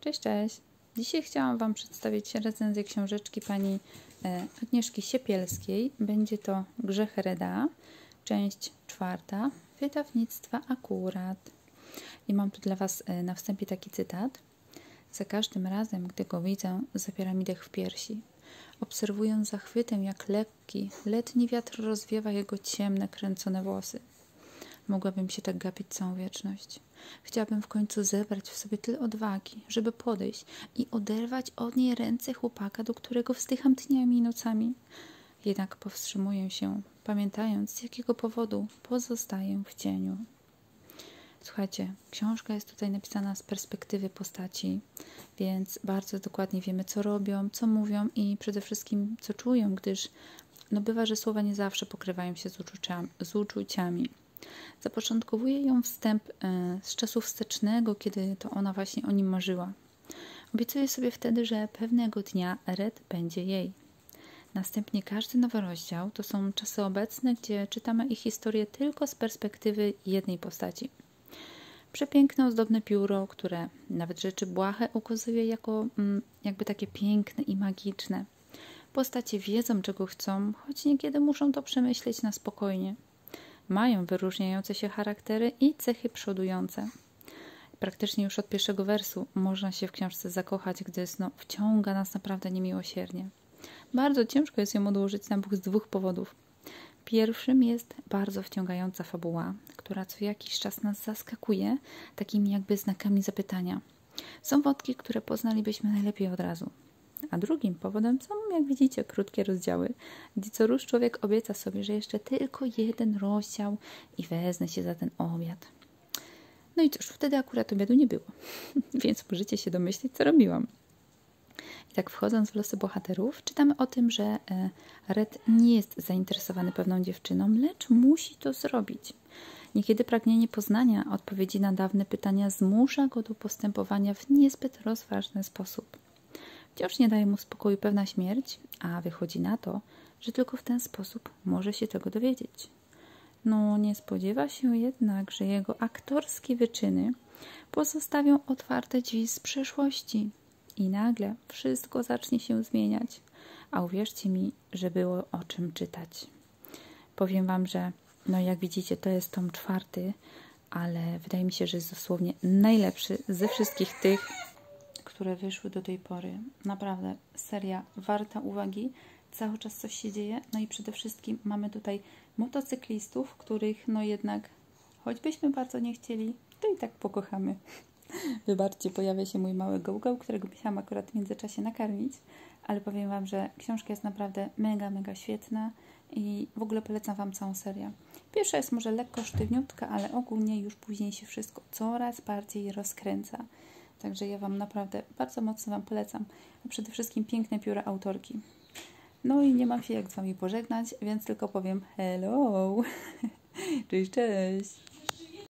Cześć, cześć. Dzisiaj chciałam Wam przedstawić recenzję książeczki pani Agnieszki Siepielskiej. Będzie to Grzechy Reda, część 4, wydawnictwa Akurat. I mam tu dla Was na wstępie taki cytat. Za każdym razem, gdy go widzę, zapiera mi dech w piersi. Obserwuję z zachwytem, jak lekki, letni wiatr rozwiewa jego ciemne, kręcone włosy. Mogłabym się tak gapić całą wieczność. Chciałabym w końcu zebrać w sobie tyle odwagi, żeby podejść i oderwać od niej ręce chłopaka, do którego wzdycham dniami i nocami. Jednak powstrzymuję się, pamiętając, z jakiego powodu pozostaję w cieniu. Słuchajcie, książka jest tutaj napisana z perspektywy postaci, więc bardzo dokładnie wiemy, co robią, co mówią i przede wszystkim, co czują, gdyż bywa, że słowa nie zawsze pokrywają się z uczuciami. Zapoczątkowuje ją wstęp z czasu wstecznego, kiedy to ona właśnie o nim marzyła. Obiecuje sobie wtedy, że pewnego dnia Red będzie jej. Następnie każdy nowy rozdział to są czasy obecne, gdzie czytamy ich historię tylko z perspektywy jednej postaci. Przepiękne, ozdobne pióro, które nawet rzeczy błahe ukazuje jako jakby takie piękne i magiczne. Postacie wiedzą, czego chcą, choć niekiedy muszą to przemyśleć na spokojnie. Mają wyróżniające się charaktery i cechy przodujące. Praktycznie już od pierwszego wersu można się w książce zakochać, gdyż wciąga nas naprawdę niemiłosiernie. Bardzo ciężko jest ją odłożyć na bok z dwóch powodów. Pierwszym jest bardzo wciągająca fabuła, która co jakiś czas nas zaskakuje takimi jakby znakami zapytania. Są wątki, które poznalibyśmy najlepiej od razu. A drugim powodem są, jak widzicie, krótkie rozdziały, gdzie co rusz człowiek obieca sobie, że jeszcze tylko jeden rozdział i wezmę się za ten obiad. No i cóż, wtedy akurat obiadu nie było, więc możecie się domyślić, co robiłam. I tak wchodząc w losy bohaterów, czytamy o tym, że Red nie jest zainteresowany pewną dziewczyną, lecz musi to zrobić. Niekiedy pragnienie poznania odpowiedzi na dawne pytania zmusza go do postępowania w niezbyt rozważny sposób. Wciąż nie daje mu spokoju pewna śmierć, a wychodzi na to, że tylko w ten sposób może się tego dowiedzieć. Nie spodziewa się jednak, że jego aktorskie wyczyny pozostawią otwarte drzwi z przeszłości i nagle wszystko zacznie się zmieniać, a uwierzcie mi, że było o czym czytać. Powiem Wam, że jak widzicie, to jest tom 4, ale wydaje mi się, że jest dosłownie najlepszy ze wszystkich tych, które wyszły do tej pory. Naprawdę, seria warta uwagi. Cały czas coś się dzieje. I przede wszystkim mamy tutaj motocyklistów, których jednak, choćbyśmy bardzo nie chcieli, to i tak pokochamy. Wybaczcie, pojawia się mój mały gołgał, którego musiałam akurat w międzyczasie nakarmić, ale powiem Wam, że książka jest naprawdę mega, mega świetna i w ogóle polecam Wam całą serię. Pierwsza jest może lekko sztywniutka, ale ogólnie już później się wszystko coraz bardziej rozkręca. Także ja Wam naprawdę bardzo mocno Wam polecam. A przede wszystkim piękne pióra autorki. I nie mam się jak z Wami pożegnać, więc tylko powiem hello. Cześć, cześć.